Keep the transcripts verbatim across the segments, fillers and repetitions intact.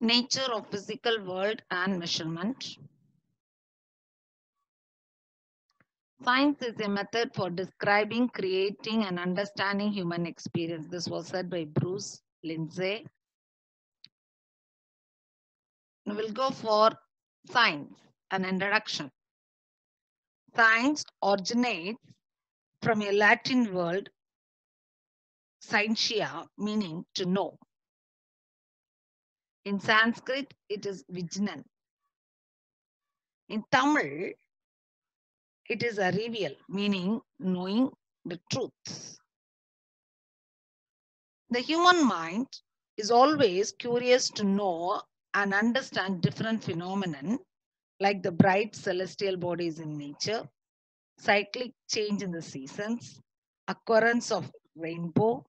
Nature of physical world and measurement. Science is a method for describing, creating, and understanding human experience. This was said by Bruce Lindsay. Now we'll go for science, an introduction. Science originates from a Latin word, scientia, meaning to know. In Sanskrit, it is Vijnan. In Tamil, it is a reveal, meaning knowing the truth. The human mind is always curious to know and understand different phenomena like the bright celestial bodies in nature, cyclic change in the seasons, occurrence of rainbow,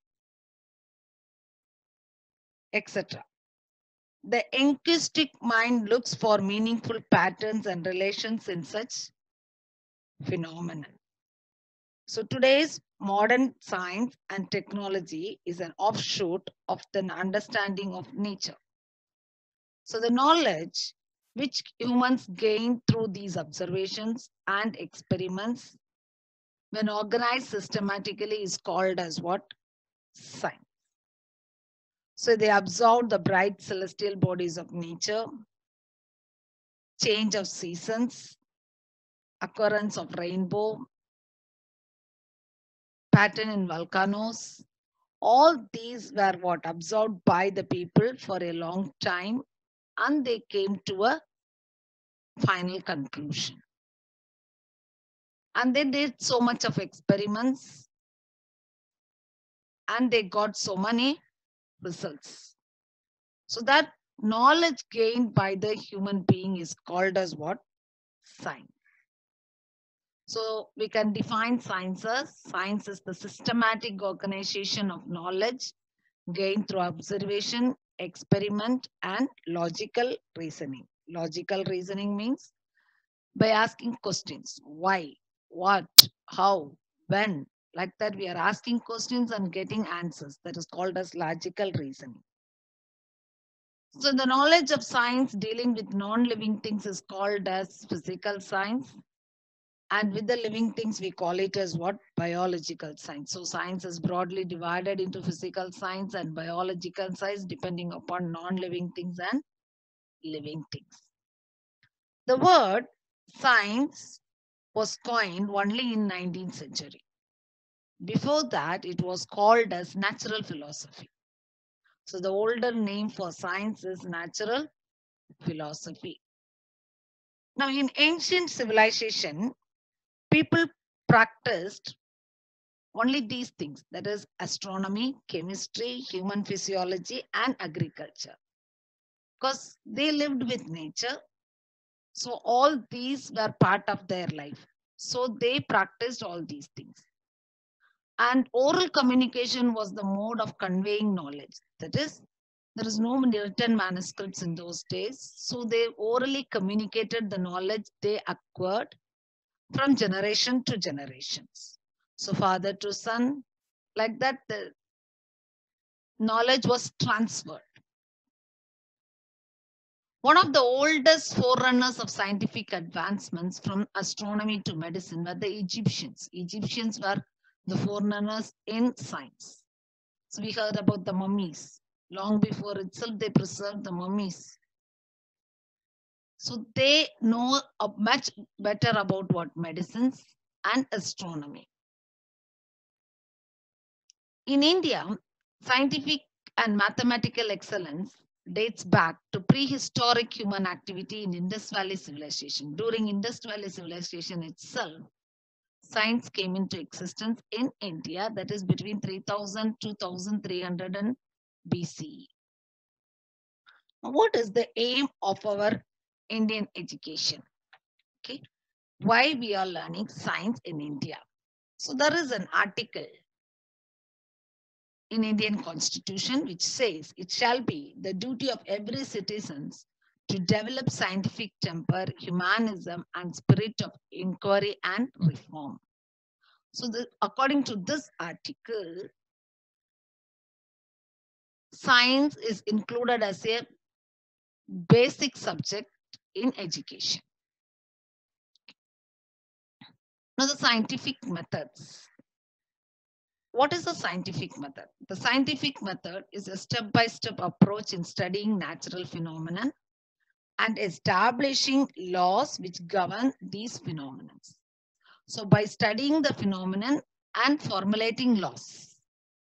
et cetera. The inquisitive mind looks for meaningful patterns and relations in such phenomena. So today's modern science and technology is an offshoot of the understanding of nature. So the knowledge which humans gain through these observations and experiments, when organized systematically, is called as what? Science. So they observed the bright celestial bodies of nature, change of seasons, occurrence of rainbow, pattern in volcanoes. All these were what observed by the people for a long time, and they came to a final conclusion. And they did so much of experiments and they got so many results. So that knowledge gained by the human being is called as what? Science. So we can define science as science is the systematic organization of knowledge gained through observation, experiment, and logical reasoning. Logical reasoning means by asking questions: why, what, how, when. Like that, we are asking questions and getting answers. That is called as logical reasoning. So the knowledge of science dealing with non-living things is called as physical science. And with the living things, we call it as what? Biological science. So science is broadly divided into physical science and biological science, depending upon non-living things and living things. The word science was coined only in nineteenth century. Before that, it was called as natural philosophy. So the older name for science is natural philosophy. Now, in ancient civilization, people practiced only these things, that is astronomy, chemistry, human physiology, and agriculture. Because they lived with nature. So all these were part of their life. So they practiced all these things. And oral communication was the mode of conveying knowledge. That is, there is no written manuscripts in those days. So they orally communicated the knowledge they acquired from generation to generations. So father to son, like that, the knowledge was transferred. One of the oldest forerunners of scientific advancements from astronomy to medicine were the Egyptians. Egyptians were the forerunners in science. So we heard about the mummies. Long before itself, they preserved the mummies. So they know much better about what medicines and astronomy. In India, scientific and mathematical excellence dates back to prehistoric human activity in Indus Valley civilization. During Indus Valley civilization itself, science came into existence in India, that is between three thousand to two thousand three hundred B C E. What is the aim of our Indian education? Okay, why we are learning science in India? So there is an article in Indian Constitution which says it shall be the duty of every citizen to develop scientific temper, humanism, and spirit of inquiry and reform. So, the, according to this article, science is included as a basic subject in education. Now, the scientific methods. What is the scientific method? The scientific method is a step-by-step approach in studying natural phenomena and establishing laws which govern these phenomena. So, by studying the phenomenon and formulating laws.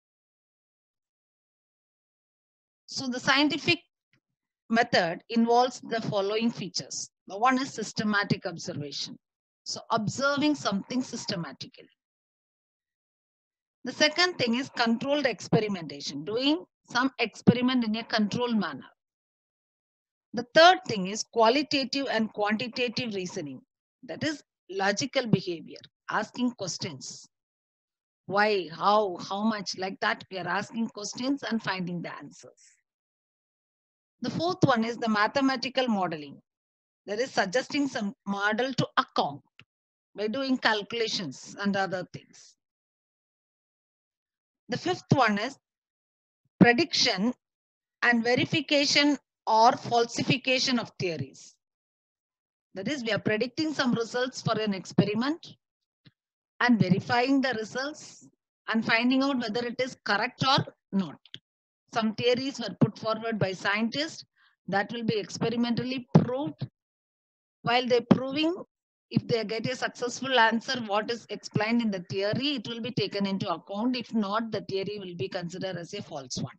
So, the scientific method involves the following features. The one is systematic observation. So, observing something systematically. The second thing is controlled experimentation, doing some experiment in a controlled manner. The third thing is qualitative and quantitative reasoning. That is logical behavior, asking questions. Why, how, how much, like that. We are asking questions and finding the answers. The fourth one is the mathematical modeling. That is suggesting some model to account by doing calculations and other things. The fifth one is prediction and verification or falsification of theories. That is, we are predicting some results for an experiment and verifying the results and finding out whether it is correct or not. Some theories were put forward by scientists that will be experimentally proved. While they're proving, if they get a successful answer, what is explained in the theory, it will be taken into account. If not, the theory will be considered as a false one.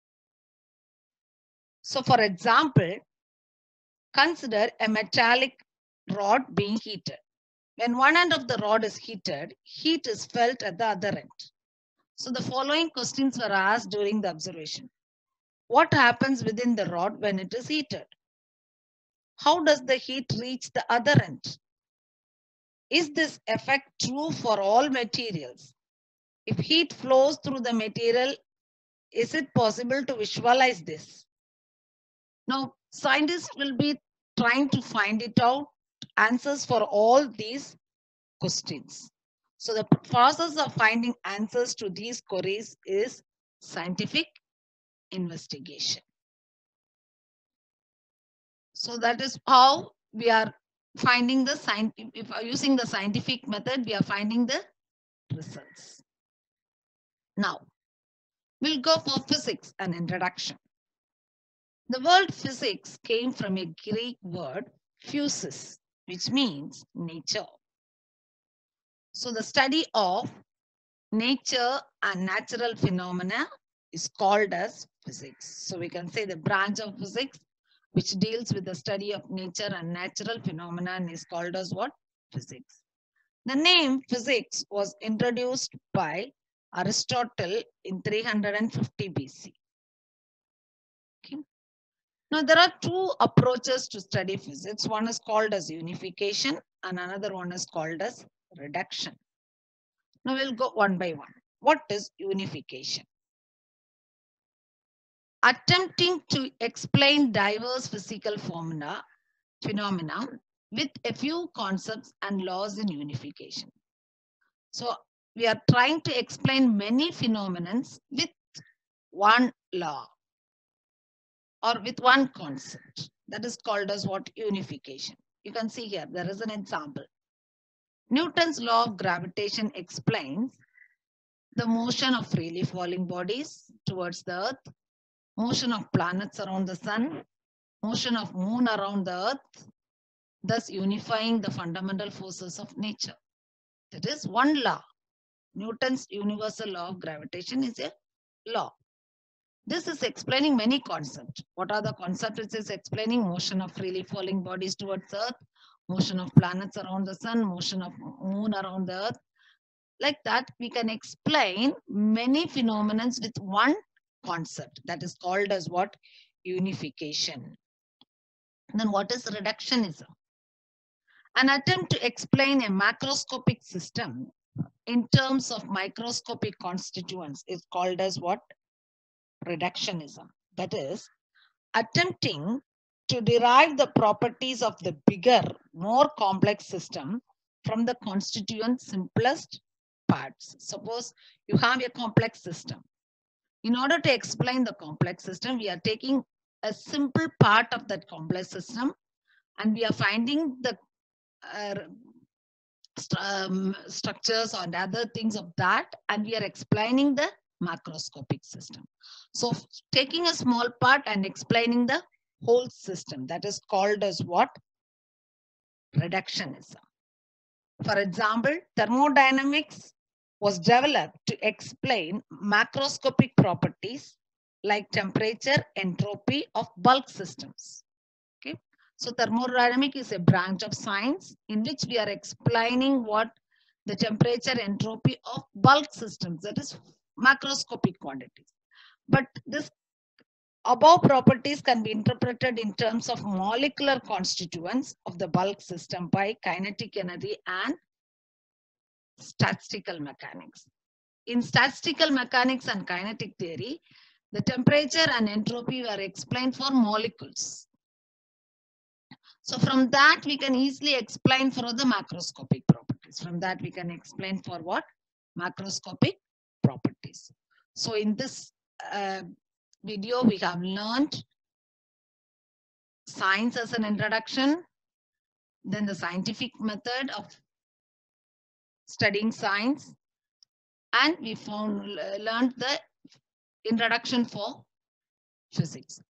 So, for example, consider a metallic rod being heated. When one end of the rod is heated, heat is felt at the other end. So the following questions were asked during the observation. What happens within the rod when it is heated? How does the heat reach the other end? Is this effect true for all materials? If heat flows through the material, is it possible to visualize this? Now, scientists will be trying to find it out, answers for all these questions. So the process of finding answers to these queries is scientific investigation. So that is how we are finding the scientific, if using the scientific method, we are finding the results. Now, we'll go for physics, an introduction. The word physics came from a Greek word, physis, which means nature. So the study of nature and natural phenomena is called as physics. So we can say the branch of physics which deals with the study of nature and natural phenomena is called as what? Physics. The name physics was introduced by Aristotle in three hundred fifty B C. Okay. Now there are two approaches to study physics. One is called as unification and another one is called as reduction. Now we'll go one by one. What is unification? Attempting to explain diverse physical phenomena, phenomena with a few concepts and laws in unification. So we are trying to explain many phenomena with one law or with one concept. That is called as what? Unification. You can see here, there is an example. Newton's law of gravitation explains the motion of freely falling bodies towards the earth, motion of planets around the sun, motion of moon around the earth, thus unifying the fundamental forces of nature. That is one law. Newton's universal law of gravitation is a law. This is explaining many concepts. What are the concepts? It is explaining motion of freely falling bodies towards earth, motion of planets around the sun, motion of moon around the earth. Like that, we can explain many phenomena with one concept. That is called as what? Unification. Then what is reductionism? An attempt to explain a macroscopic system in terms of microscopic constituents is called as what? Reductionism. That is, attempting to derive the properties of the bigger, more complex system from the constituent simplest parts. Suppose you have a complex system. In order to explain the complex system, we are taking a simple part of that complex system, and we are finding the uh, st- um, structures and other things of that, and we are explaining the macroscopic system. So f- taking a small part and explaining the whole system, that is called as what? Reductionism. For example, thermodynamics was developed to explain macroscopic properties like temperature, entropy of bulk systems. Okay. So thermodynamic is a branch of science in which we are explaining what the temperature, entropy of bulk systems, that is macroscopic quantities. But this above properties can be interpreted in terms of molecular constituents of the bulk system by kinetic energy and statistical mechanics. In statistical mechanics and kinetic theory, the temperature and entropy were explained for molecules. So from that, we can easily explain for the macroscopic properties. From that, we can explain for what? Macroscopic properties. So in this uh, video, we have learned science as an introduction, then the scientific method of studying science, and we found learned the introduction for physics.